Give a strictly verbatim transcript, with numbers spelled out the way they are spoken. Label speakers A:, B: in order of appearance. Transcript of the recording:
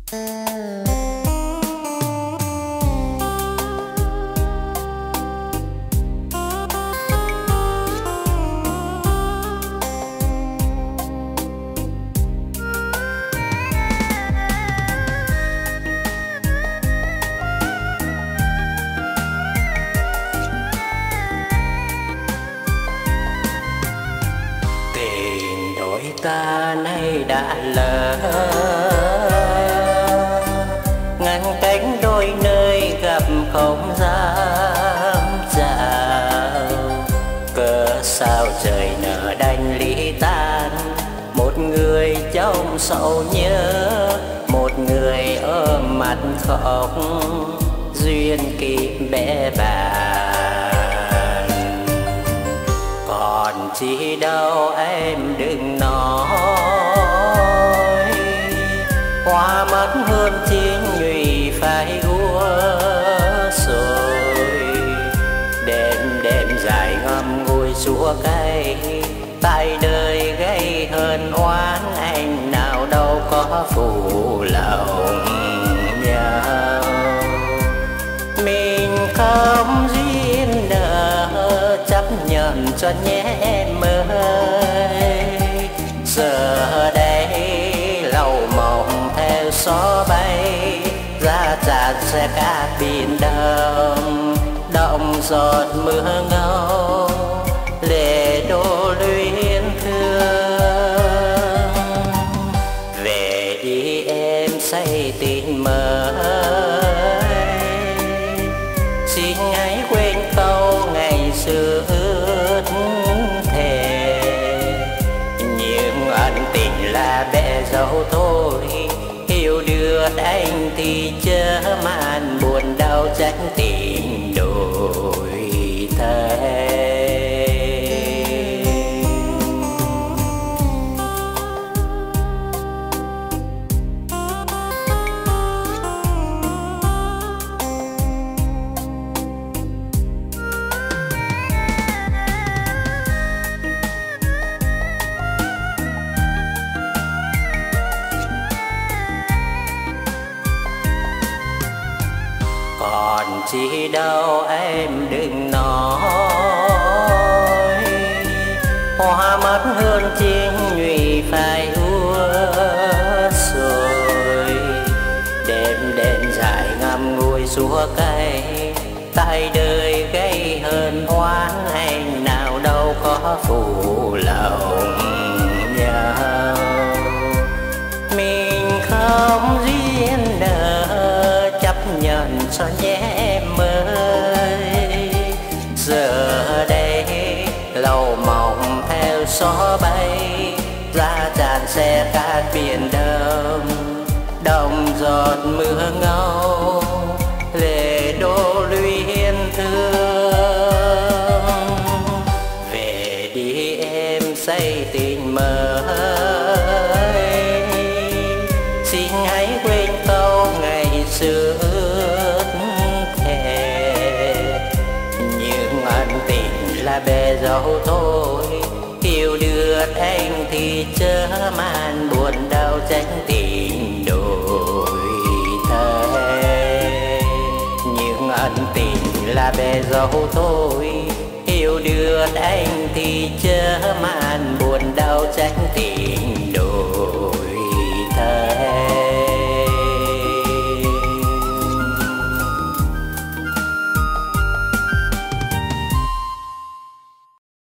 A: Ta nay đã lỡ ngăn cánh đôi nơi gặp không dám chào, cớ sao trời nở đành ly tan. Một người trong sầu nhớ, một người ôm mặt khóc, duyên kịp bẽ bàng. Còn chi đâu em đừng nói, hoa mất hương chín nhụy phải úa rồi. Đêm đêm dài ngâm ngùi chúa cay, tại đời gây hờn oán, anh nào đâu có phụ lòng nhau. Mình không duyên nợ, chấp nhận cho nhé em ơi. Giờ đây lâu mộng theo gió bay, ra chạt xe cát biển đông, động giọt mưa ngâu, lệ đô luyến thương. Về đi em say tình mới, xin hãy quên câu ngày xưa ước thề. Nhưng ân tình là bẽ dâu thôi, yêu được anh thì chớ màn buồn đau tránh tình đổi thay. Còn chi đâu em đừng nói, hoa mất hương chín nhụy phải úa rồi. Đêm đêm dài ngâm ngùi chúa cay, tại đời gây hờn oán, anh nào đâu có phụ lòng nhau. Mình không duyên nợ, chấp nhận cho nhé em ơi. Giờ đây lâu mộng theo gió bay, ra tràn xe cát biển đông, đồng giọt mưa ngâu, lệ đô luyến thương. Về đi em say tình mới, xin hãy quên câu ngày xưa ước thề. Nhưng ân tình là bẽ dâu thôi, yêu được anh thì chớ màn buồn đau tránh tình đổi thay. Nhưng ân tình là bẽ dâu thôi, yêu được anh thì chớ màn buồn đau tránh tình